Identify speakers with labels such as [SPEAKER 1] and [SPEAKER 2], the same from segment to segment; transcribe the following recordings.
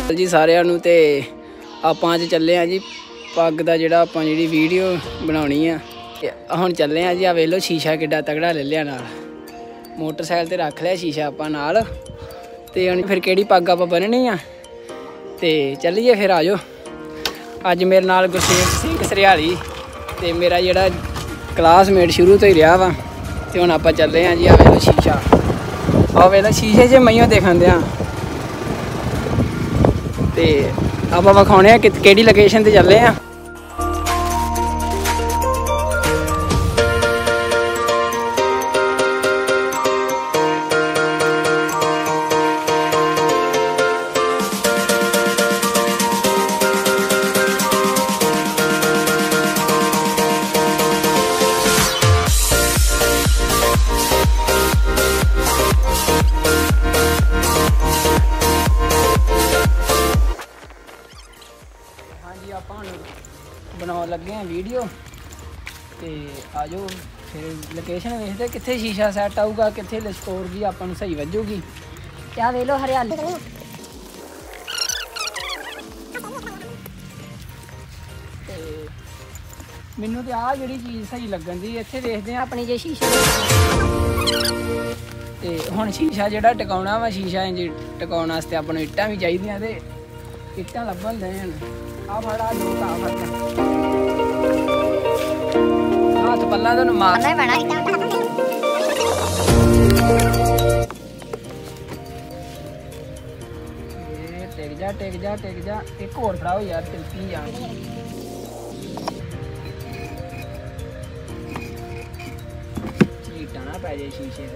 [SPEAKER 1] जी सारिਆਂ ਨੂੰ ਤੇ ਆਪਾਂ ਅੱਜ ਚੱਲੇ ਆ जी पग ਦਾ ਜਿਹੜਾ ਆਪਾਂ ਜਿਹੜੀ ਵੀਡੀਓ ਬਣਾਉਣੀ ਆ ਹੁਣ ਚੱਲੇ ਆ जी ਆ ਵੇਖ ਲਓ ਸ਼ੀਸ਼ਾ ਕਿੱਡਾ ਤਗੜਾ ਲੈ ਲਿਆ ਨਾਲ मोटरसाइकिल ਤੇ ਰੱਖ ਲਿਆ ਸ਼ੀਸ਼ਾ ਆਪਾਂ ਨਾਲ ਤੇ ਹੁਣ ਫਿਰ ਕਿਹੜੀ ਪੱਗ ਆਪਾਂ ਬੰਨਣੀ ਆ ਤੇ ਚੱਲੀਏ ਫਿਰ ਆ ਜਾਓ ਅੱਜ ਮੇਰੇ ਨਾਲ ਗੁਰਸੇਵ ਸਿੰਘ ਸਰਿਆਲੀ ਤੇ ਮੇਰਾ ਜਿਹੜਾ ਕਲਾਸਮੇਟ ਸ਼ੁਰੂ ਤੋਂ ਹੀ ਰਿਹਾ ਵਾ ਤੇ ਹੁਣ ਆਪਾਂ ਚੱਲੇ ਆ जी ਆ ਵੇਖ ਲਓ ਸ਼ੀਸ਼ਾ ਆ ਵੇਖ ਲਓ ਸ਼ੀਸ਼ੇ 'ਚ ਮਈਓ ਦੇਖਣ ਦਿਆਂ ਤੇ ਆਪਾਂ ਵਿਖਾਉਣੇ ਆ ਕਿਹੜੀ ਲੋਕੇਸ਼ਨ ਤੇ ਚੱਲੇ ਆ बनाने लगे हैं वीडियो तो आ जाओ फिर लोकेशन वेखते कितने शीशा सैट आऊगा कितने लस्कोर की अपन सही वजूगी क्या वे लो हरियाली मैनू तो आ जी चीज़ सही लगन दी इत्थे देखते हैं अपनी जे शीशा तो हुण शीशा जिहड़ा टिकाउणा वा शीशा इंज टिकाउण वास्ते आपां नूं इट्टां भी चाहीदियां ते इट्टां लभण देण आ बड़ा लोग आ फड़ना हाथ पल्ला तो मारना ही पैना टेक जा एक होर फड़ाओ यार तिलकी जा चीटा ना पै जाए शीशे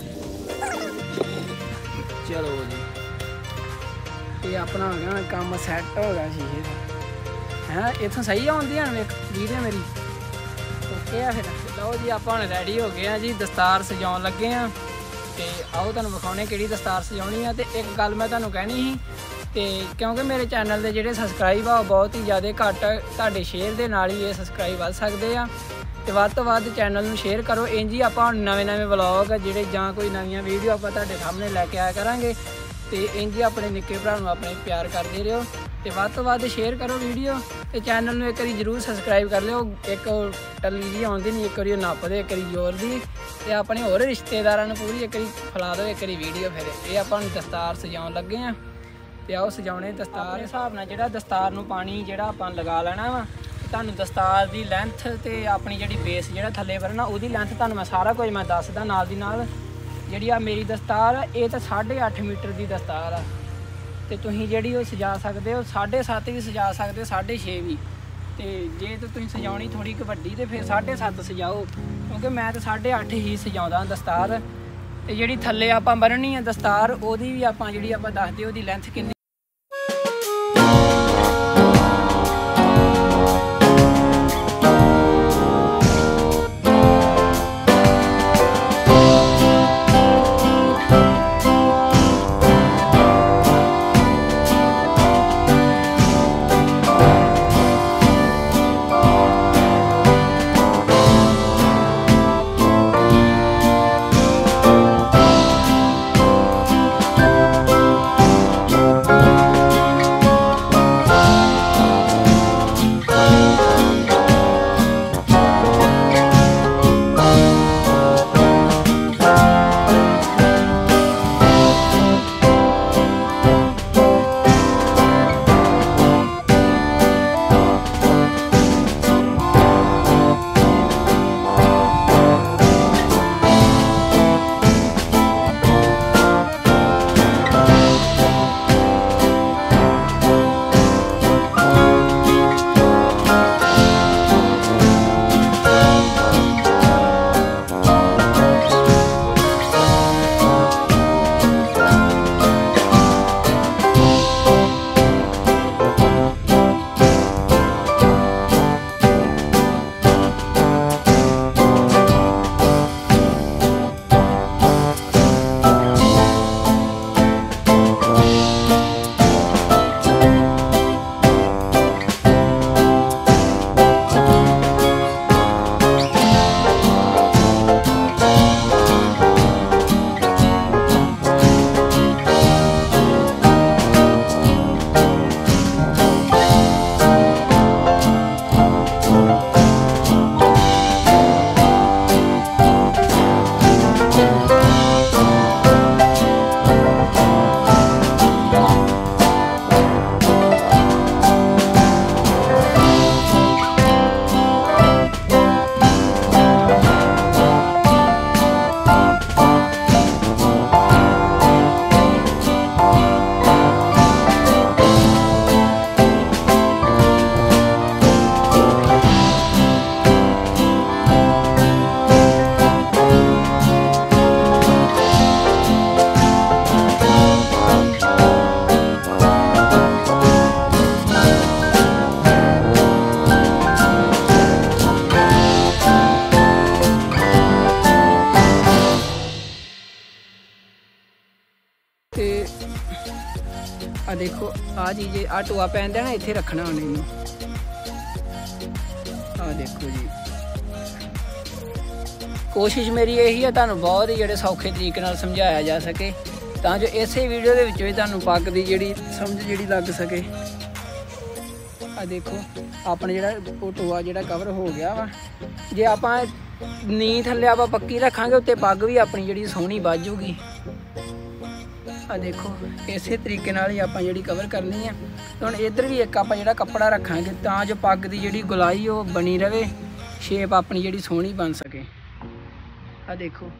[SPEAKER 1] चलो जी ये अपना हो गया काम सैट हो गया शीशे का है इतों सही आती है वीडियो मेरी ओके है फिर लो जी आप रेडी हो गए हैं जी दस्तार सजा लगे हैं तो आओ तुम विखाने कि दस्तार सजानी है तो एक गल मैं तुम्हें कहनी ही तो क्योंकि मेरे चैनल के जोड़े सबसक्राइब आ बहुत ही ज़्यादा घट तुहाडे शेयर के नाल ही ये सबसक्राइब वध सकते हैं तो वध तो वध चैनल में शेयर करो इंज ही आप नवे व्लॉग जोड़े जां कोई नवी वीडियो आप तुहाडे सामने लैके आया करांगे तो इंज ही अपने निक्के भरा अपने प्यार करते रहो तो वध तो वध शेयर करो वीडियो तो चैनल में एक बार जरूर सबसक्राइब कर लो एक टली जी आती नहीं एक बार नप दो एक बार जोर दी तो अपने होर रिश्तेदारों पूरी एक बार फैला दो एक बार वीडियो फिर ये अपन दस्तार सजाउण लगे हैं तो आओ सजाने दस्तार के हिसाब नाल जिहड़ा दस्तार नूं पानी जिहड़ा आपां लगा लेना वा तुहानूं दस्तार की लेंथ तो अपनी जिहड़ी बेस जिहड़ा थल्ले भरना उहदी लेंथ तुहानूं मैं सारा कुछ मैं दसदा नाल दी नाल जिहड़ी आ मेरी दस्तार ये तो 8.5 मीटर की दस्तार आ तो तुसीं जिहड़ी वो सजा सकते हो 7.5 भी सजा सकते 6.5 भी तो जे तो तुसीं सजाउणी थोड़ी क वड्डी तो फिर 7.5 सजाओ क्योंकि मैं तो 8.5 ही सजाउंदा दस्तार तो जिहड़ी थल्ले आपां बन्ननी है दस्तार ओहदी भी आपां जिहड़ी आपां दसदे ओहदी लेंथ किन्नी आ देखो आ चीज आ टोआ पैंदा ना इत्थे रखना हुण इहनूं। आ देखो जी कोशिश मेरी यही है तुहानूं बहुत ही जिहड़े सौखे तरीके नाल समझाया जा सके तां जो इसे वीडियो दे विच भी तुहानूं पग्ग दी जिहड़ी समझ जिहड़ी लग सके। आ देखो अपना जिहड़ा ओह टोआ जिहड़ा कवर हो गया वा जे आपां नी थल्ले आपां पक्की रखांगे उत्ते पग्ग भी अपनी जिहड़ी सोहणी बाजूगी। आ देखो इस तरीके नाल ही आपां जिहड़ी कवर करनी है। हुण इधर भी एक आपां जिहड़ा कपड़ा रखांगे तां जो पग्ग दी जिहड़ी गुलाई वो बनी रहे शेप अपनी जिहड़ी सोहनी बन सके। आ देखो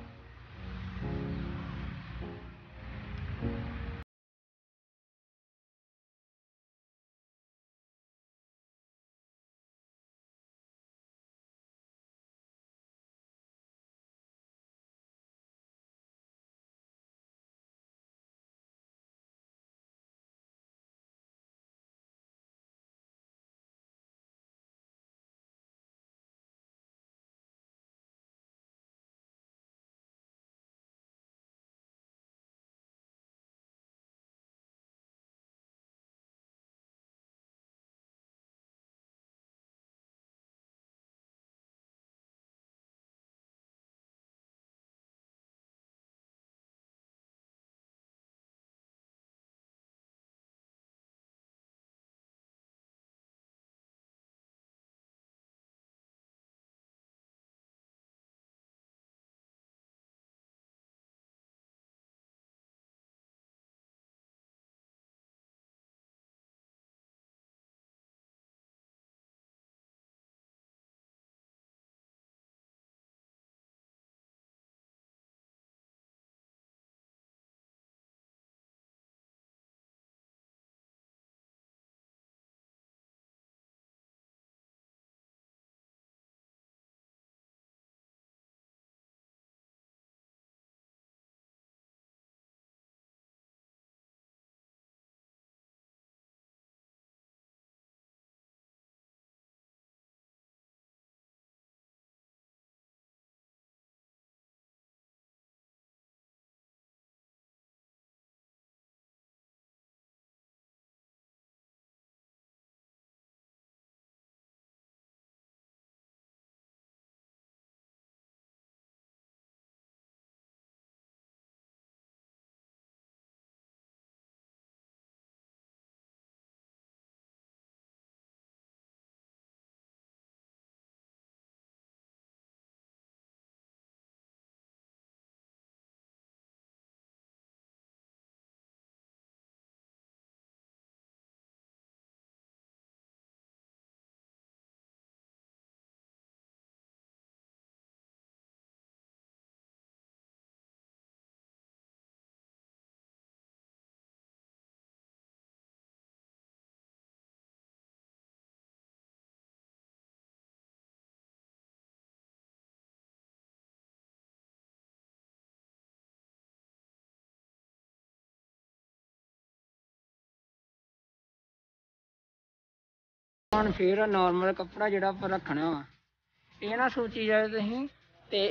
[SPEAKER 1] ਹੁਣ फिर नॉर्मल कपड़ा जिहड़ा आपां रखना वा ਇਹ ना सोची जाए तुसीं ते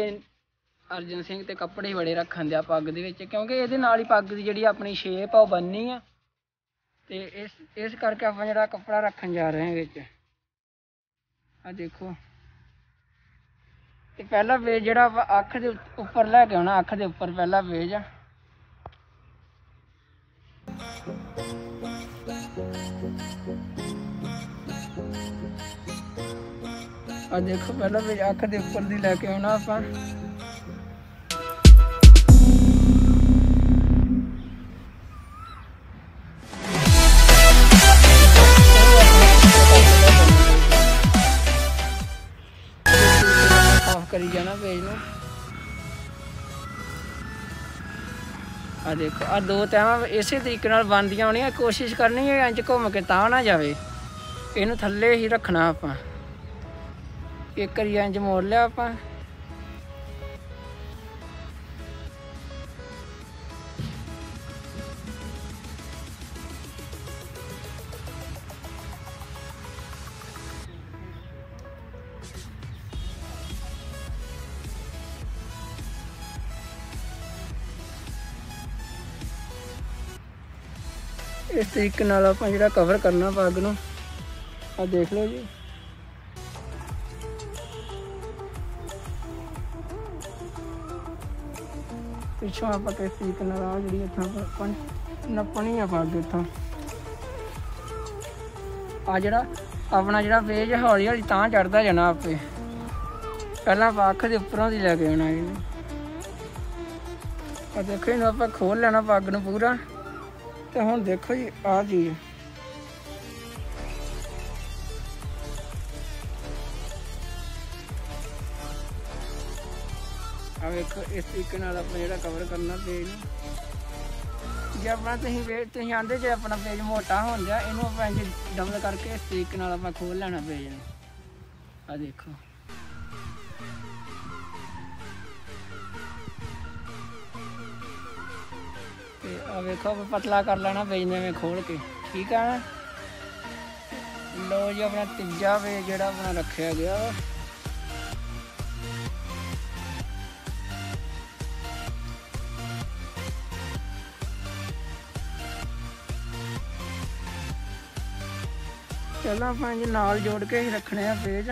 [SPEAKER 1] अर्जन सिंह ते कपड़े बड़े रखन दिया पग्ग दे विच क्योंकि इहदे नाल ही पग्ग दी जिहड़ी अपनी शेप आ ओह बननी आ ते इस करके आपां जिहड़ा कपड़ा रखन जा रहे हैं विच। आ देखो ते पहला पेज जिहड़ा अख दे उप्पर लैके आउणा अख दे उप्पर पहला पेज आ। आ देखो पहला पेज अख दे उप्पर दी लैके आउणा आपां। करी जाना पेज नूं। आ देखो आ दो तैवां इस तरीके नाल बनदियां होणियां कोशिश करनी है इंज घूम के तां ना जावे इहनूं थल्ले ही रखना आपां। एक करिया इंज मोड़ लिया आपां इस तरीके नाल आपां जिहड़ा कवर करना पग नूं। आ देख लो जी, पिछों आप किस तरीके नाल आ जिहड़ी इत्थों नप्पनी आ पग इत्थों। आ जिहड़ा अपना जिहड़ा पेज हौली हौली तां चढ़दा जाना आपे, पहलां आप अख दे उपरों दी लैके आना इहनूं। आ देखो इहनूं आपां खोल लेना पग नूं पूरा। ते हुण देखो जी आ चीज़, आ वेखो इस तरीके नाल आपां जिहड़ा कवर करना पेज नूं। जे अपना तुसीं आंदे जे अपना पेज मोटा होण दिया, इहनूं आपां इंज डबल करके इस तरीके नाल आपां खोल लेना पेज नूं। आ देखो ते आ वेखो पतला कर लेना पेज ने खोल के, ठीक है ना। लो जी अपना तीजा पेज जिहड़ा अपना रखा गया, पहला आप नाल जोड़ के ही रखने पेज।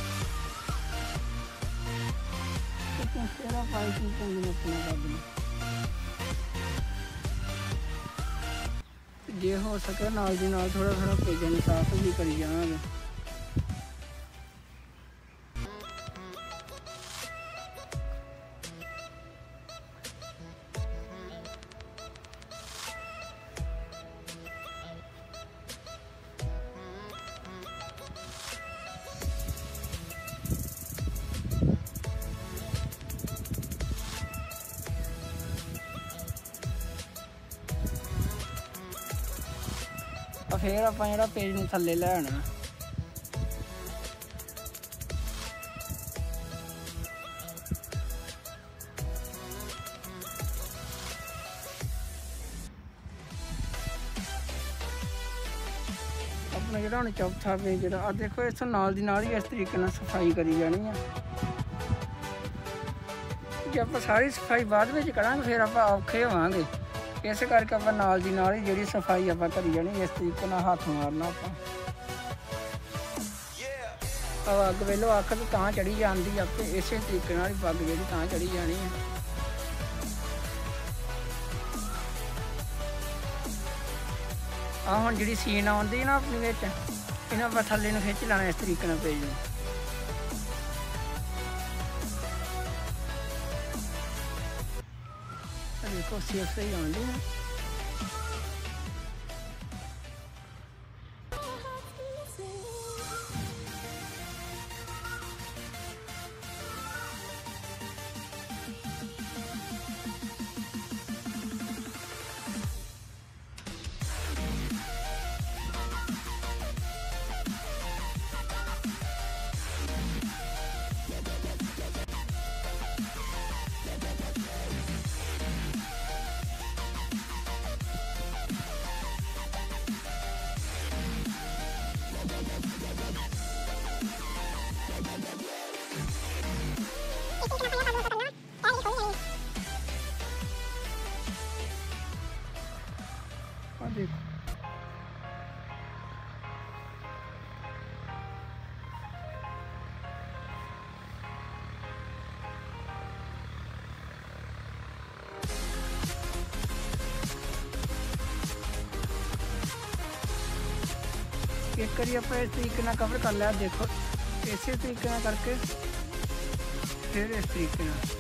[SPEAKER 1] जे हो सके नाल दी नाल थोड़ा थोड़ा पेजा नूं साफ भी करी जावांगे। फिर आप जो पेज में थले लै आना, अपना जो हम चौथा पेज जो देखो इस नाल दी नाल ही इस तरीके नाल सफाई करी जानी है। जे आप सारी सफाई बाद में करांगे फिर आप औखे होवांगे, इस करके आप नाल दी नाल ही जिहड़ी सफाई आप करी जानी। इस तरीके नाल हाथ मारना आप अग वेलो अख तो तां चढ़ी जाती आपे, इस तरीके नाल ही पग जिहड़ी तां चढ़ी जानी है। आ हुण जिहड़ी सीन आउंदी ना अपनी विच, इन्हां आप थल्ले नूं खिच लेना इस तरीके नाल पेज नूं। देखो सेफ सही आउंदी है। देखो एक करी आप इस तरीके ना कवर कर लिया। देखो इसी तरीके ना करके फिर इस तरीके ना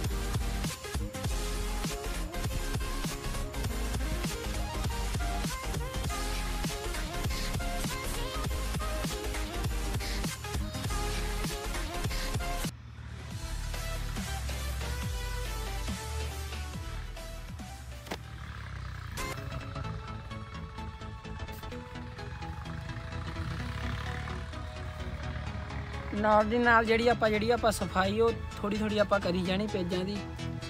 [SPEAKER 1] नाल दी नाल जिहड़ी आपां सफाई वो थोड़ी थोड़ी आपां करी जानी पेजां दी।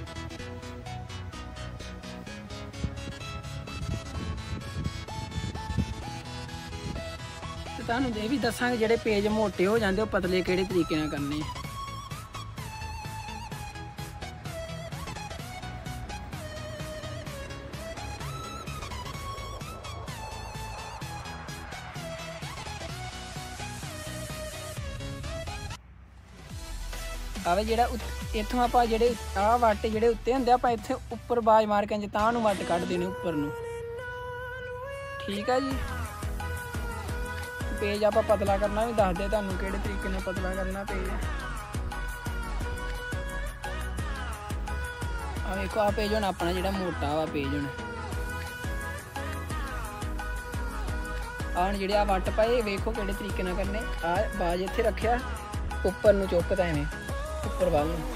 [SPEAKER 1] ते तुहानूं ये भी दस्सांगे जिहड़े पेज मोटे हो जांदे ओह पतले किहड़े तरीके नाल करने। ਆਵੇ ਜਿਹੜਾ ਇੱਥੋਂ ਆਪਾਂ ਜਿਹੜੇ ਆਹ ਵੱਟ ਜਿਹੜੇ ਉੱਤੇ ਹੁੰਦੇ ਆਪਾਂ ਇੱਥੇ ਉੱਪਰ ਬਾਜ ਮਾਰ ਕੇ ਤਾਂ ਨੂੰ ਵੱਟ ਕੱਢ ਦੇਣੇ ਉੱਪਰ ਨੂੰ। ਠੀਕ ਆ ਜੀ। ਪੇਜ ਆਪਾਂ ਪਤਲਾ ਕਰਨਾ ਵੀ ਦੱਸਦੇ ਤੁਹਾਨੂੰ ਕਿਹੜੇ ਤਰੀਕੇ ਨਾਲ ਪਤਲਾ ਕਰਨਾ ਪੇਜ। ਆ ਵੇਖੋ ਆ ਪੇਜ ਹੁਣ ਆਪਣਾ ਜਿਹੜਾ ਮੋਟਾ ਵਾ ਪੇਜ ਹੁਣ ਜਿਹੜੇ ਆ ਵੱਟ ਪਾਏ ਵੇਖੋ ਕਿਹੜੇ ਤਰੀਕੇ ਨਾਲ ਕਰਨੇ। ਆ ਬਾਜ ਇੱਥੇ ਰੱਖਿਆ ਉੱਪਰ ਨੂੰ ਚੁੱਕਦਾ ਐਵੇਂ ਉੱਪਰ ਵੱਲ ਨੂੰ।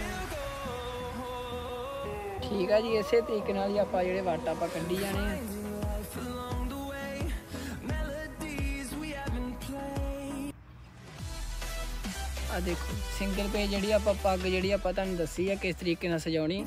[SPEAKER 1] ਠੀਕ ਆ ਜੀ। ਇਸੇ ਤਰੀਕੇ ਨਾਲ ਹੀ ਆਪਾਂ ਜਿਹੜੇ ਵੱਟ ਆਪਾਂ ਕੱਢੀ ਜਾਣੇ ਆ। ਆ ਦੇਖੋ ਸਿੰਗਲ ਪੇਜ ਜਿਹੜੀ ਆਪਾਂ ਪੱਗ ਜਿਹੜੀ ਆਪਾਂ ਤੁਹਾਨੂੰ ਦੱਸੀ ਆ ਕਿਸ ਤਰੀਕੇ ਨਾਲ ਸਜਾਉਣੀ।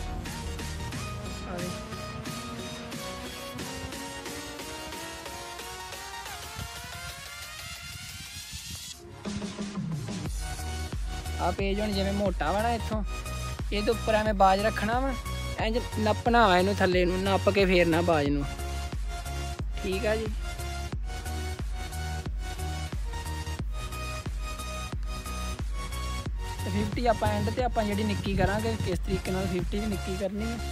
[SPEAKER 1] ਆ ਪੇਜ ਹੁਣ ਜਿਵੇਂ ਮੋਟਾ ਵਾ ਨਾ ਇੱਥੋਂ ਇਹਦੇ ਉੱਪਰ ਐਵੇਂ ਬਾਜ ਰੱਖਣਾ ਵਾ ਇੰਝ ਨੱਪਣਾ ਵਾ ਇਹਨੂੰ ਥੱਲੇ ਨੂੰ ਨੱਪ ਕੇ ਫੇਰਨਾ ਬਾਜ ਨੂੰ। ਠੀਕ ਆ ਜੀ। ਤੇ 50 ਆਪਾਂ ਐਂਡ ਤੇ ਆਪਾਂ ਜਿਹੜੀ ਨਿੱਕੀ ਕਰਾਂਗੇ ਕਿਸ ਤਰੀਕੇ ਨਾਲ 50 ਦੀ ਨਿੱਕੀ ਕਰਨੀ ਹੈ।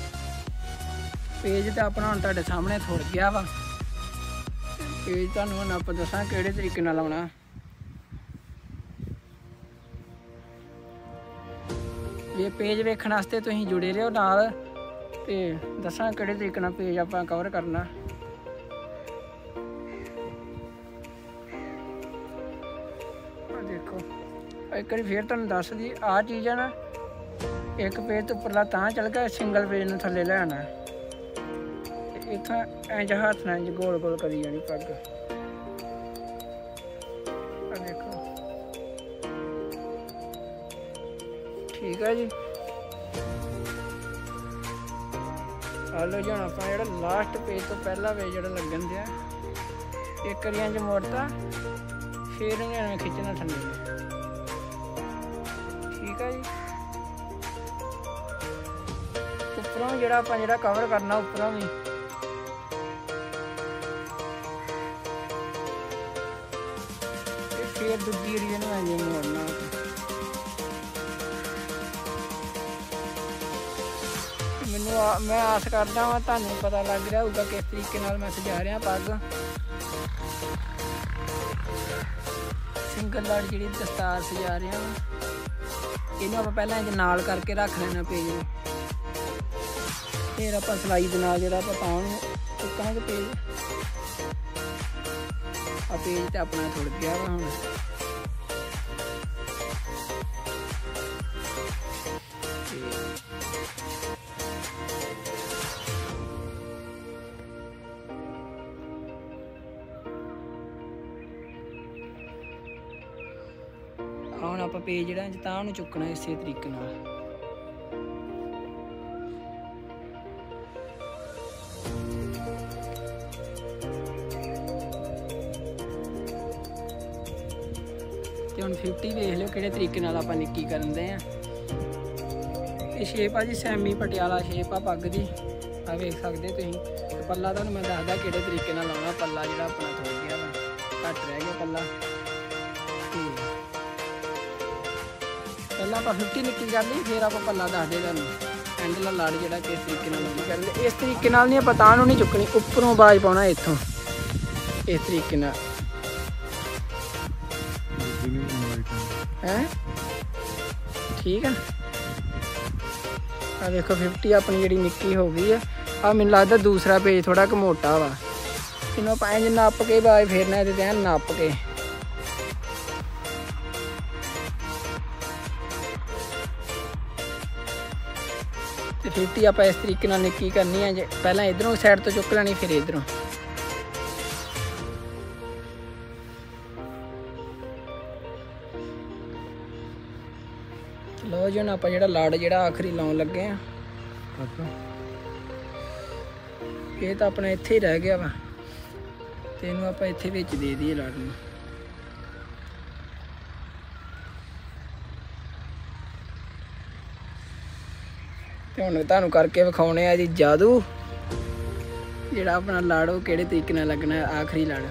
[SPEAKER 1] ਪੇਜ ਤਾਂ ਆਪਣਾ ਹੁਣ ਤੁਹਾਡੇ ਸਾਹਮਣੇ ਥੁੜ ਗਿਆ ਵਾ। ਪੇਜ ਤੁਹਾਨੂੰ ਹੁਣ ਆਪਾਂ ਦੱਸਾਂ ਕਿਹੜੇ ਤਰੀਕੇ ਨਾਲ ਲਾਉਣਾ। ਇਹ ਪੇਜ ਵੇਖਣ ਵਾਸਤੇ ਤੁਸੀਂ ਜੁੜੇ ਰਹੋ ਨਾਲ ਤੇ ਦੱਸਾਂ ਕਿਹੜੇ ਤਰੀਕੇ ਨਾਲ ਪੇਜ ਆਪਾਂ ਕਵਰ ਕਰਨਾ। ਦੇਖੋ ਇੱਕ ਵਾਰੀ ਫੇਰ ਤੁਹਾਨੂੰ ਦੱਸ ਦੀ ਆਹ ਚੀਜ਼ ਆ ਨਾ ਇੱਕ ਪੇਜ ਤੋਂ ਉੱਪਰਲਾ ਤਾਂ ਚੱਲ ਗਿਆ ਸਿੰਗਲ ਪੇਜ ਨੂੰ ਥੱਲੇ ਲੈ ਆਉਣਾ। ਇੱਥੋਂ ਇੰਝ ਹੱਥ ਨਾਲ ਇੰਝ ਗੋਲ ਗੋਲ ਕਰੀ ਜਾਣੀ ਪੱਗ। ਦੇਖੋ ਠੀਕ ਆ ਜੀ। ਆ ਲਓ ਜੀ ਹੁਣ ਆਪਾਂ ਜਿਹੜਾ ਲਾਸਟ ਪੇਜ ਤੋਂ ਪਹਿਲਾ ਪੇਜ ਜਿਹੜਾ ਲੱਗਣ ਦਿਆ ਇੱਕ ਵਾਰੀ ਇੰਝ ਮੋੜਤਾ ਫਿਰ ਇਹਨੂੰ ਐਵੇਂ ਖਿੱਚਣਾ ਥੱਲੇ। ਠੀਕ ਆ ਜੀ। ਉੱਪਰੋਂ ਜਿਹੜਾ ਆਪਾਂ ਜਿਹੜਾ ਕਵਰ ਕਰਨਾ ਉੱਪਰੋਂ ਵੀ ਫਿਰ ਦੂਜੀ ਏਰੀਆ ਨੂੰ ਐਂ ਮੋੜਨਾ। मैं आस करता हाँ तुहानू पता लग रहा होगा किस तरीके नाल मैं सजा रहा पग। सिंगल लड़ जी दस्तार सजा रहा इनू आप पहले इंज नाल करके रख लेना पेज में फिर आप सिलाई के नाल जो पाउन चुकांगे पेज। आ पेज तो अपना थुड़ गया वा हुण। ਹੁਣ ਆਪਾਂ ਪੇਜ ਜਿਹੜਾ ਤਾਂ ਉਹਨੂੰ ਚੁੱਕਣਾ ਇਸੇ ਤਰੀਕੇ ਨਾਲ। ਤੇ ਹੁਣ 50 ਵੇਖ ਲਿਓ ਕਿਹੜੇ ਤਰੀਕੇ ਨਾਲ ਆਪਾਂ ਨਿੱਕੀ ਕਰਨ ਦੇ ਆ। ਇਹ ਸ਼ੇਪ ਆ ਜੀ ਸੈਮੀ ਪਟਿਆਲਾ ਸ਼ੇਪ ਆ ਪੱਗ ਦੀ ਆ ਵੇਖ ਸਕਦੇ ਤੁਸੀਂ। ਪੱਲਾ ਤੁਹਾਨੂੰ ਮੈਂ ਦੱਸਦਾ ਕਿਹੜੇ ਤਰੀਕੇ ਨਾਲ ਲਾਉਣਾ। ਪੱਲਾ ਜਿਹੜਾ ਆਪਣਾ ਥੋੜਾ ਗਿਆ ਵਾ ਘੱਟ ਰਹਿ ਗਿਆ ਪੱਲਾ। पहला आप 50 निक्की कर ली फिर आप पल्ला दस दे तुहानू एंड ला लड़ जो किस तरीके निक्की कर ली। इस तरीके नहीं आप तां नहीं चुकनी उपरों आवाज पाना इतों इस तरीके है। ठीक है आ देखो 50 अपनी जी निक्की हो गई है। आ मैनूं लगदा दूसरा पेज थोड़ा क मोटा वा इन्हों आप इंज नप के आवाज फेरना ये नप के। 50 आप इस तरीके नाल निक्की करनी है। पहला इधरों साइड तो चुक लेनी फिर इधरों। लो जी आप जो लड़ जो आखिरी लाउन लगे हैं ये तो अपना इत्थे ही रह गया वा ते इनू आप इत्थे विच दे दईए लड़ नूं। ते हुण तुहानूं करके विखाउणे आ जी जादू जिहड़ा अपना लड़ वो किहड़े तरीके नाल लगना है आखिरी लड़।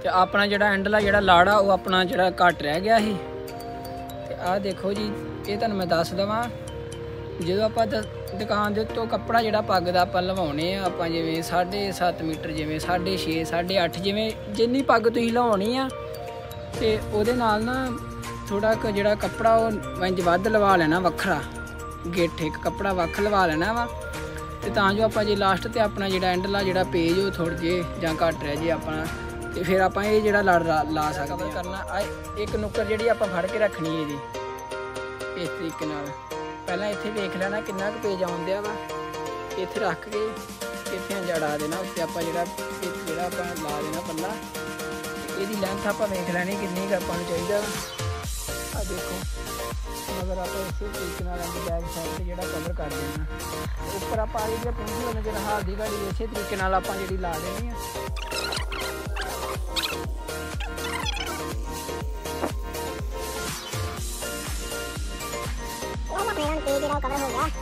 [SPEAKER 1] ਤੇ ਆਪਣਾ ਜਿਹੜਾ ਐਂਡਲਾ ਜਿਹੜਾ ਲਾੜਾ ਉਹ ਆਪਣਾ ਜਿਹੜਾ ਘੱਟ ਰਹਿ ਗਿਆ ਸੀ। ਤੇ ਆਹ ਦੇਖੋ ਜੀ, ਇਹ ਤੁਹਾਨੂੰ ਮੈਂ ਦੱਸ ਦੇਵਾਂ, ਜਦੋਂ ਆਪਾਂ ਦੁਕਾਨ ਦੇ ਉੱਤੋਂ ਕੱਪੜਾ ਜਿਹੜਾ ਪੱਗ ਦਾ ਆਪਾਂ ਲਵਾਉਣੇ ਆ, ਆਪਾਂ ਜਿਵੇਂ 7.5 ਮੀਟਰ, ਜਿਵੇਂ 6.5 8.5, ਜਿਵੇਂ ਜਿੰਨੀ ਪੱਗ ਤੁਸੀਂ ਲਵਾਉਣੀ ਆ, ਤੇ ਉਹਦੇ ਨਾਲ ਨਾ ਥੋੜਾ ਕੁ ਜਿਹੜਾ ਕੱਪੜਾ ਉਹ ਇੰਜ ਵੱਧ ਲਵਾ ਲੈਣਾ, ਵੱਖਰਾ ਗਿੱਠ ਇੱਕ ਕੱਪੜਾ ਵੱਖ ਲਵਾ ਲੈਣਾ ਵਾ। ਤੇ ਤਾਂ ਜੋ ਆਪਾਂ ਜੇ ਲਾਸਟ ਤੇ ਆਪਣਾ ਜਿਹੜਾ ਐਂਡਲਾ ਜਿਹੜਾ ਪੇਜ ਉਹ ਥੋੜ੍ਹੇ ਜੇ ਜਾਂ ਘੱਟ ਰਹਿ ਜੇ ਆਪਣਾ, ਤੇ ਫਿਰ ਆਪਾਂ ਇਹ ਜਿਹੜਾ ਲੜ ਲਾ ਸਕਦੇ ਕਰਨਾ। ਇੱਕ ਨੁੱਕਰ ਜਿਹੜੀ ਆਪਾਂ ਫੜ ਕੇ ਰੱਖਣੀ ਹੈ ਜੀ ਇਸ ਤਰੀਕੇ ਨਾਲ। ਪਹਿਲਾਂ ਇੱਥੇ ਵੇਖ ਲੈਣਾ ਕਿੰਨਾ ਕੁ ਪੇਜ ਆਉਂਦਿਆ ਵਾ, ਇੱਥੇ ਰੱਖ ਕੇ ਇੱਥੇ ਜੜਾ ਦੇਣਾ ਉੱਤੇ ਆਪਾਂ ਜਿਹੜਾ ਆਪਾਂ ਲਾ ਦੇਣਾ ਪੱਲਾ। ਇਹਦੀ ਲੈਂਥ ਆਪਾਂ ਵੇਖ ਲੈਣੀ ਕਿੰਨੀ ਕੁ ਆਪਾਂ ਨੂੰ ਚਾਹੀਦਾ। ਆ ਦੇਖੋ, ਮਗਰ ਆਪਾਂ ਇਸੇ ਤਰੀਕੇ ਨਾਲ ਬੈਕ ਸਾਈਡ ਤੇ ਜਿਹੜਾ ਕਵਰ ਕਰ ਦੇਣਾ। ਉੱਪਰ ਆਪਾਂ ਆ ਜਿਹੜੀ ਪਿੰਡੀ ਹੋਣਾ ਜਿਹੜਾ ਹਾਲ ਦੀ ਗਾੜੀ ਇਸੇ ਤਰੀਕੇ ਨਾਲ ਆਪਾਂ ਜਿਹੜੀ ਲਾ ਦੇਣੀ ਆ। ਕਵਰ ਹੋ ਗਿਆ,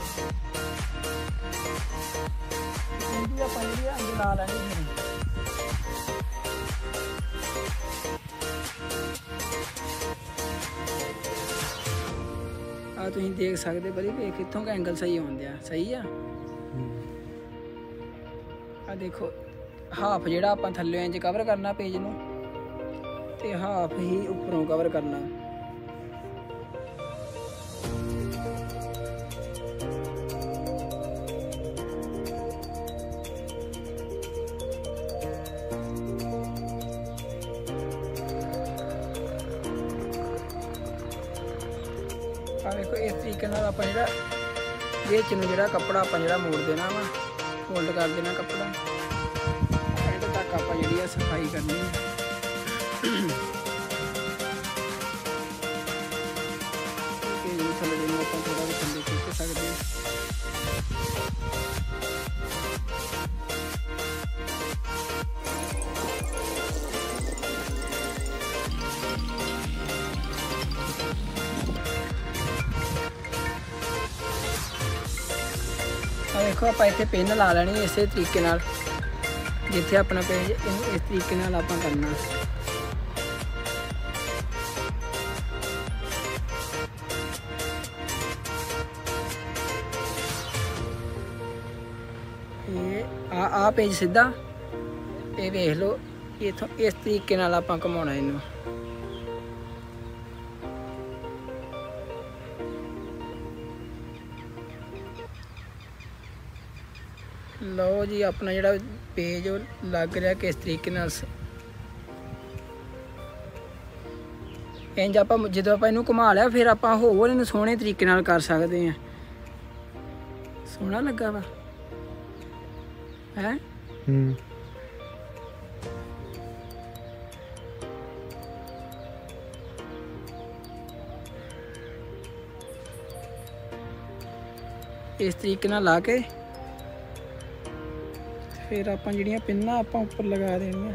[SPEAKER 1] ਪਿੰਡੀ ਆਪਾਂ ਜਿਹੜੀ ਅੰਦਰ ਲਾ ਲੈਣੀ ਹੈ। ਆ ਤੁਸੀਂ ਦੇਖ ਸਕਦੇ ਬੜੀ ਵੇਖ ਕਿੱਥੋਂ ਦਾ ਐਂਗਲ ਸਹੀ ਆਉਂਦਿਆ, ਸਹੀ ਆ। ਆ ਦੇਖੋ, ਹਾਫ ਜਿਹੜਾ ਆਪਾਂ ਥੱਲੇ ਇੰਜ ਕਵਰ ਕਰਨਾ ਪੇਜ ਨੂੰ, ਤੇ ਹਾਫ ਹੀ ਉੱਪਰੋਂ ਕਵਰ ਕਰਨਾ। ਆ ਵੇਖੋ, ਇਸ ਤਰੀਕੇ ਨਾਲ ਆਪਾਂ ਜਿਹੜਾ ਵਿੱਚ ਨੂੰ ਜਿਹੜਾ ਕੱਪੜਾ ਆਪਾਂ ਜਿਹੜਾ ਮੋੜ ਦੇਣਾ ਵਾ, ਫੋਲਡ ਕਰ ਦੇਣਾ ਕੱਪੜਾ। ਐਂਡ ਤੱਕ ਆਪਾਂ ਜਿਹੜੀ ਆ ਸਫਾਈ ਕਰਨੀ ਹੈ। ਥੱਲੇ ਨੂੰ ਆਪਾਂ ਥੋੜਾ ਜਿਹਾ ਥੱਲੇ ਖਿੱਚ ਸਕਦੇ ਹਾਂ। ਆ ਦੇਖੋ, ਆਪਾਂ ਇੱਥੇ ਪਿੰਨ ਲਾ ਲੈਣੀ ਇਸੇ ਤਰੀਕੇ ਨਾਲ, ਜਿੱਥੇ ਆਪਣਾ ਪੇਜ ਇਹਨੂੰ ਇਸ ਤਰੀਕੇ ਨਾਲ ਆਪਾਂ ਕਰਨਾ। ਇਹ ਆ ਪੇਜ ਸਿੱਧਾ, ਇਹ ਵੇਖ ਲਓ, ਇੱਥੋਂ ਇਸ ਤਰੀਕੇ ਨਾਲ ਆਪਾਂ ਘੁਮਾਉਣਾ ਇਹਨੂੰ। ਲਓ ਜੀ, ਆਪਣਾ ਜਿਹੜਾ ਪੇਜ ਉਹ ਲੱਗ ਰਿਹਾ ਕਿਸ ਤਰੀਕੇ ਨਾਲ। ਇੰਜ ਆਪਾਂ ਜਦੋਂ ਆਪਾਂ ਇਹਨੂੰ ਘੁਮਾ ਲਿਆ, ਫਿਰ ਆਪਾਂ ਹੋਰ ਇਹਨੂੰ ਸੋਹਣੇ ਤਰੀਕੇ ਨਾਲ ਕਰ ਸਕਦੇ ਹਾਂ। ਸੋਹਣਾ ਲੱਗਾ ਵਾ ਹੈ। ਇਸ ਤਰੀਕੇ ਨਾਲ ਲਾ ਕੇ ਫਿਰ ਆਪਾਂ ਜਿਹੜੀਆਂ ਪਿੰਨਾਂ ਆਪਾਂ ਉੱਪਰ ਲਗਾ ਦੇਣੀਆਂ।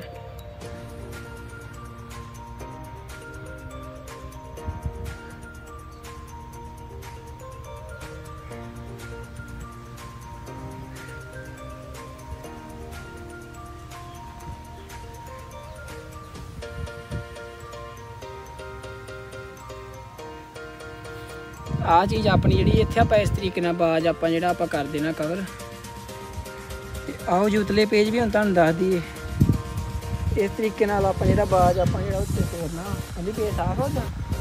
[SPEAKER 1] ਆ ਚੀਜ਼ ਆਪਣੀ ਜਿਹੜੀ ਇੱਥੇ ਆਪਾਂ ਇਸ ਤਰੀਕੇ ਨਾਲ ਬਾਜ ਆਪਾਂ ਜਿਹੜਾ ਆਪਾਂ ਕਰ ਦੇਣਾ ਕਵਰ। ਆਓ ਜੀ, ਉਤਲੇ ਪੇਜ ਵੀ ਹੁਣ ਤੁਹਾਨੂੰ ਦੱਸ ਦਈਏ। ਇਸ ਤਰੀਕੇ ਨਾਲ ਆਪਾਂ ਜਿਹੜਾ ਬਾਜ ਆਪਾਂ ਜਿਹੜਾ ਉੱਤੇ ਤੋੜਨਾ, ਉਹਦੀ ਪੇਜ ਸਾਫ਼ ਹੋ ਜਾ।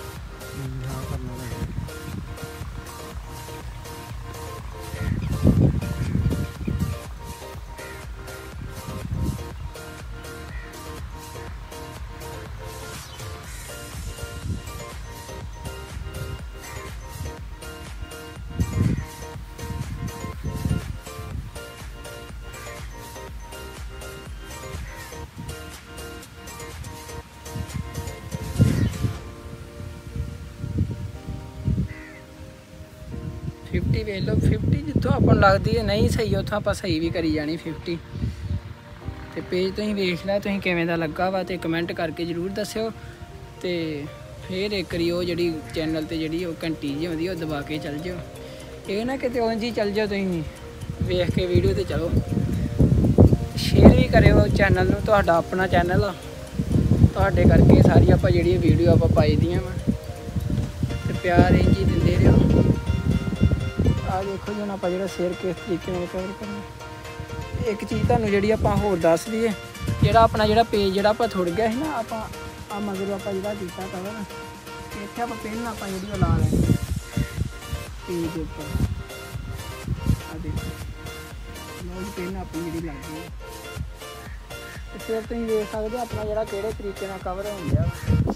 [SPEAKER 1] 50 ਵੇਖ ਲਓ। 50 ਜਿੱਥੋਂ ਆਪਾਂ ਨੂੰ ਲੱਗਦੀ ਹੈ ਨਹੀਂ ਸਹੀ, ਉੱਥੋਂ ਆਪਾਂ ਸਹੀ ਵੀ ਕਰੀ ਜਾਣੀ 50। ਤੇ ਪੇਜ ਤੁਸੀਂ ਵੇਖ ਲਿਆ, ਤੁਸੀਂ ਕਿਵੇਂ ਦਾ ਲੱਗਾ ਵਾ, ਤੇ ਕਮੈਂਟ ਕਰਕੇ ਜ਼ਰੂਰ ਦੱਸਿਓ। ਤੇ ਫਿਰ ਇੱਕ ਵਾਰੀ ਉਹ ਜਿਹੜੀ ਚੈਨਲ ਤੇ ਜਿਹੜੀ ਉਹ ਘੰਟੀ ਜਿਹੀ ਹੁੰਦੀ ਉਹ ਦਬਾ ਕੇ ਚੱਲ ਜਿਓ। ਇਹ ਨਾ ਕਿਤੇ ਉਂਝ ਹੀ ਚੱਲ ਜਾਓ, ਤੁਸੀਂ ਵੇਖ ਕੇ ਵੀਡੀਓ ਤੇ ਚਲੋ। ਸ਼ੇਅਰ ਵੀ ਕਰਿਓ ਚੈਨਲ ਨੂੰ, ਤੁਹਾਡਾ ਆਪਣਾ ਚੈਨਲ ਆ। ਤੁਹਾਡੇ ਕਰਕੇ ਸਾਰੀ ਆਪਾਂ ਜਿਹੜੀ ਵੀਡੀਓ ਆਪਾਂ ਪਾਈ ਦੀਆਂ ਵਾ ਤੇ ਪਿਆਰ ਇੰਝ ਹੀ ਦਿੰਦੇ ਰਹੋ। ਆ ਦੇਖੋ ਜੀ ਹੁਣ ਆਪਾਂ ਜਿਹੜਾ ਸਿਰ ਕਿਸ ਤਰੀਕੇ ਨਾਲ ਕਵਰ ਕਰਨਾ। ਇੱਕ ਚੀਜ਼ ਤੁਹਾਨੂੰ ਜਿਹੜੀ ਆਪਾਂ ਹੋਰ ਦੱਸ ਦਈਏ, ਜਿਹੜਾ ਆਪਣਾ ਜਿਹੜਾ ਪੇਜ ਜਿਹੜਾ ਆਪਾਂ ਥੁੜ ਗਿਆ ਸੀ ਨਾ, ਆਪਾਂ ਆ ਮਗਰੋਂ ਆਪਾਂ ਜਿਹੜਾ ਕੀਤਾ ਕਵਰ ਇੱਥੇ ਆਪਾਂ ਪਹਿਲਾਂ ਆਪਾਂ ਜਿਹੜੀ ਉਹ ਲਾ ਲੈਣੀ ਪੇਜ ਦੇ ਉੱਪਰ। ਆ ਦੇਖੋ ਪਹਿਲਾਂ ਆਪਣੀ ਜਿਹੜੀ ਲੱਗ ਗਈ ਤੇ ਫਿਰ ਤੁਸੀਂ ਦੇਖ ਸਕਦੇ ਆਪਣਾ ਜਿਹੜਾ ਕਿਹੜੇ ਤਰੀਕੇ ਨਾਲ ਕਵਰ ਹੋ ਗਿਆ।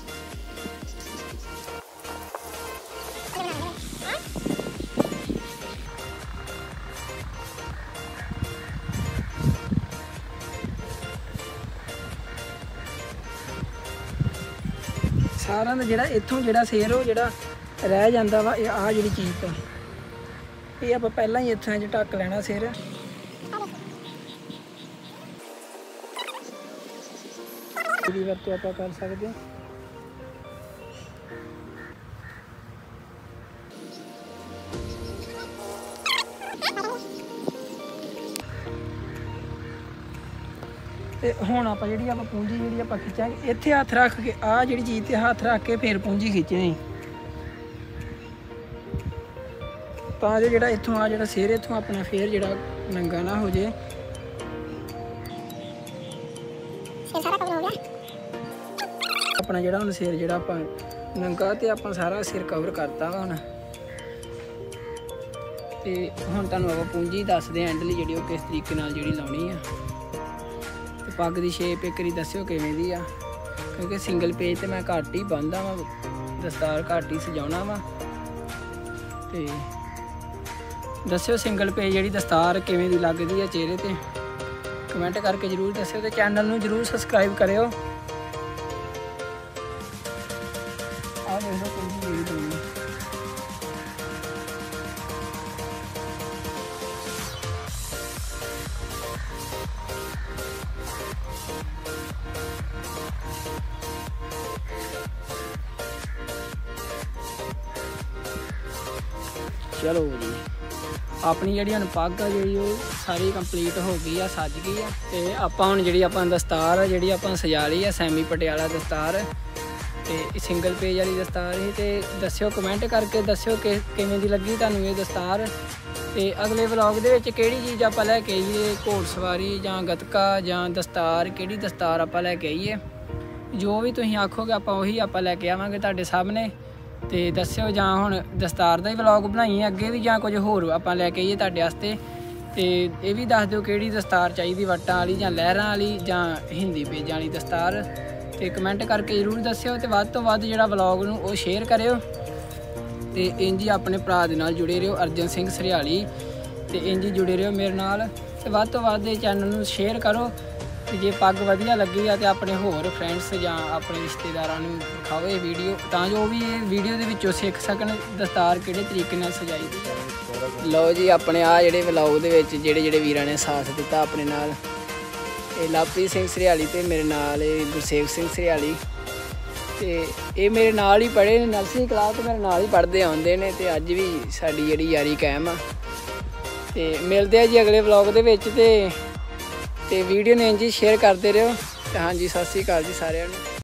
[SPEAKER 1] ਸਾਰਿਆਂ ਦਾ ਜਿਹੜਾ ਇੱਥੋਂ ਜਿਹੜਾ ਸਿਰ ਉਹ ਜਿਹੜਾ ਰਹਿ ਜਾਂਦਾ ਵਾ, ਇਹ ਆਹ ਜਿਹੜੀ ਚੀਜ਼ ਤਾਂ ਇਹ ਆਪਾਂ ਪਹਿਲਾਂ ਹੀ ਇੱਥੋਂ 'ਚ ਢੱਕ ਲੈਣਾ ਸਿਰ। ਇਹਦੀ ਵਰਤੋਂ ਆਪਾਂ ਕਰ ਸਕਦੇ ਹਾਂ। ਤੇ ਹੁਣ ਆਪਾਂ ਜਿਹੜੀ ਆਪਾਂ ਪੂੰਜੀ ਜਿਹੜੀ ਆਪਾਂ ਖਿੱਚਾਂਗੇ ਇੱਥੇ ਹੱਥ ਰੱਖ ਕੇ, ਆਹ ਜਿਹੜੀ ਚੀਜ਼ ਤੇ ਹੱਥ ਰੱਖ ਕੇ ਫਿਰ ਪੂੰਜੀ ਖਿੱਚਣੀ ਤਾਂ ਜਿਹੜਾ ਇੱਥੋਂ ਆ ਜਿਹੜਾ ਸਿਰ ਇੱਥੋਂ ਆਪਣਾ ਫੇਰ ਜਿਹੜਾ ਨੰਗਾ ਨਾ ਹੋ ਜੇ। ਆਪਣਾ ਜਿਹੜਾ ਹੁਣ ਸਿਰ ਜਿਹੜਾ ਆਪਾਂ ਨੰਗਾ ਤੇ ਆਪਾਂ ਸਾਰਾ ਸਿਰ ਕਵਰ ਕਰਤਾ ਵਾ ਹੁਣ। ਤੇ ਹੁਣ ਤੁਹਾਨੂੰ ਆਪਾਂ ਪੂੰਜੀ ਦੱਸਦੇ ਹਾਂ ਐਂਡਲੀ ਜਿਹੜੀ ਉਹ ਕਿਸ ਤਰੀਕੇ ਨਾਲ ਜਿਹੜੀ ਲਾਉਣੀ ਆ। ਤੇ ਪੱਗ ਦੀ ਸ਼ੇਪ ਇੱਕ ਵਾਰੀ ਦੱਸਿਓ ਕਿਵੇਂ ਦੀ ਆ, ਕਿਉਂਕਿ ਸਿੰਗਲ ਪੇਜ ਤੇ ਮੈਂ ਘੱਟ ਹੀ ਬੰਨ੍ਹਦਾ ਵਾ, ਦਸਤਾਰ ਘੱਟ ਹੀ ਸਜਾਉਣਾ ਵਾ। ਤੇ ਦੱਸਿਓ ਸਿੰਗਲ ਪੇਜ ਜਿਹੜੀ ਦਸਤਾਰ ਕਿਵੇਂ ਦੀ ਲੱਗਦੀ ਆ ਚਿਹਰੇ ਤੇ, ਕਮੈਂਟ ਕਰਕੇ ਜ਼ਰੂਰ ਦੱਸਿਓ ਤੇ ਚੈਨਲ ਨੂੰ ਜ਼ਰੂਰ ਸਬਸਕ੍ਰਾਈਬ ਕਰਿਓ। ਆਹ ਦੇਖੋ ਪੂੰਜੀ ਜਿਹੜੀ ਬਣਨੀ। ਚਲੋ ਜੀ ਆਪਣੀ ਜਿਹੜੀ ਹੁਣ ਪੱਗ ਆ ਜਿਹੜੀ ਉਹ ਸਾਰੀ ਕੰਪਲੀਟ ਹੋ ਗਈ ਆ, ਸੱਜ ਗਈ ਆ। ਤੇ ਆਪਾਂ ਹੁਣ ਜਿਹੜੀ ਆਪਾਂ ਦਸਤਾਰ ਆ ਜਿਹੜੀ ਆਪਾਂ ਸਜਾ ਲਈ ਆ, ਸੈਮੀ ਪਟਿਆਲਾ ਦਸਤਾਰ ਤੇ ਸਿੰਗਲ ਪੇਜ ਵਾਲੀ ਦਸਤਾਰ ਸੀ। ਤੇ ਦੱਸਿਓ ਕਮੈਂਟ ਕਰਕੇ ਦੱਸਿਓ ਕਿ ਕਿਵੇਂ ਦੀ ਲੱਗੀ ਤੁਹਾਨੂੰ ਇਹ ਦਸਤਾਰ। ਤੇ ਅਗਲੇ ਵਲੌਗ ਦੇ ਵਿੱਚ ਕਿਹੜੀ ਚੀਜ਼ ਆਪਾਂ ਲੈ ਕੇ ਆਈਏ, ਘੋੜਸਵਾਰੀ ਜਾਂ ਗੱਤਕਾ ਜਾਂ ਦਸਤਾਰ, ਕਿਹੜੀ ਦਸਤਾਰ ਆਪਾਂ ਲੈ ਕੇ ਆਈਏ, ਜੋ ਵੀ ਤੁਸੀਂ ਆਖੋਗੇ ਆਪਾਂ ਉਹੀ ਆਪਾਂ ਲੈ ਕੇ ਆਵਾਂਗੇ ਤੁਹਾਡੇ ਸਾਹਮਣੇ। ਤੇ ਦੱਸਿਓ ਜਾਂ ਹੁਣ ਦਸਤਾਰ ਦਾ ਹੀ ਵਲੌਗ ਬਣਾਈਏ ਅੱਗੇ ਵੀ, ਜਾਂ ਕੁਝ ਹੋਰ ਆਪਾਂ ਲੈ ਕੇ ਆਈਏ ਤੁਹਾਡੇ ਵਾਸਤੇ। ਤੇ ਇਹ ਵੀ ਦੱਸ ਦਿਓ ਕਿਹੜੀ ਦਸਤਾਰ ਚਾਹੀਦੀ, ਵੱਟਾਂ ਵਾਲੀ ਜਾਂ ਲਹਿਰਾਂ ਵਾਲੀ ਜਾਂ ਹਿੰਦੀ ਪੇਜਾਂ ਵਾਲੀ ਦਸਤਾਰ। ਤੇ ਕਮੈਂਟ ਕਰਕੇ ਜ਼ਰੂਰ ਦੱਸਿਓ ਤੇ ਵੱਧ ਤੋਂ ਵੱਧ ਜਿਹੜਾ ਵਲੌਗ ਨੂੰ ਉਹ ਸ਼ੇਅਰ ਕਰਿਓ। ਤੇ ਇੰਝ ਹੀ ਆਪਣੇ ਭਰਾ ਦੇ ਨਾਲ ਜੁੜੇ ਰਹੋ, ਅਰਜਨ ਸਿੰਘ ਸਰਿਆਲੀ, ਤੇ ਇੰਝ ਹੀ ਜੁੜੇ ਰਹੋ ਮੇਰੇ ਨਾਲ। ਤੇ ਵੱਧ ਤੋਂ ਵੱਧ ਇਹ ਚੈਨਲ ਨੂੰ ਸ਼ੇਅਰ ਕਰੋ। ਤੇ ਜੇ ਪੱਗ ਵਧੀਆ ਲੱਗੀ ਆ ਤੇ ਆਪਣੇ ਹੋਰ ਫਰੈਂਡਸ ਜਾਂ ਆਪਣੇ ਰਿਸ਼ਤੇਦਾਰਾਂ ਨੂੰ ਦਿਖਾਓ ਇਹ ਵੀਡੀਓ, ਤਾਂ ਜੋ ਵੀ ਇਹ ਵੀਡੀਓ ਦੇ ਵਿੱਚੋਂ ਸਿੱਖ ਸਕਣ ਦਸਤਾਰ ਕਿਹੜੇ ਤਰੀਕੇ ਨਾਲ ਸਜਾਈ ਦੀ ਆ। ਲਓ ਜੀ ਆਪਣੇ ਆ ਜਿਹੜੇ ਵਲੌਗ ਦੇ ਵਿੱਚ ਜਿਹੜੇ ਵੀਰਾਂ ਨੇ ਸਾਥ ਦਿੱਤਾ ਆਪਣੇ ਨਾਲ, ਇਹ ਲਵਪ੍ਰੀਤ ਸਿੰਘ ਸਰਿਆਲੀ ਤੇ ਮੇਰੇ ਨਾਲ ਇਹ ਗੁਰਸੇਵਕ ਸਿੰਘ ਸਰਿਆਲੀ। ਤੇ ਇਹ ਮੇਰੇ ਨਾਲ ਹੀ ਪੜ੍ਹੇ ਨੇ, ਨਰਸਰੀ ਕਲਾਸ ਤੋਂ ਮੇਰੇ ਨਾਲ ਹੀ ਪੜ੍ਹਦੇ ਆਉਂਦੇ ਨੇ। ਤੇ ਅੱਜ ਵੀ ਸਾਡੀ ਜਿਹੜੀ ਯਾਰੀ ਕਾਇਮ ਆ। ਤੇ ਮਿਲਦੇ ਆ ਜੀ ਅਗਲੇ ਵਲੌਗ ਦੇ ਵਿੱਚ। ਤੇ ਵੀਡੀਓ ਨੂੰ ਇੰਝ ਹੀ ਸ਼ੇਅਰ ਕਰਦੇ ਰਹੋ। ਤੇ ਹਾਂਜੀ, ਸਤਿ ਸ਼੍ਰੀ ਅਕਾਲ ਜੀ ਸਾਰਿਆਂ ਨੂੰ।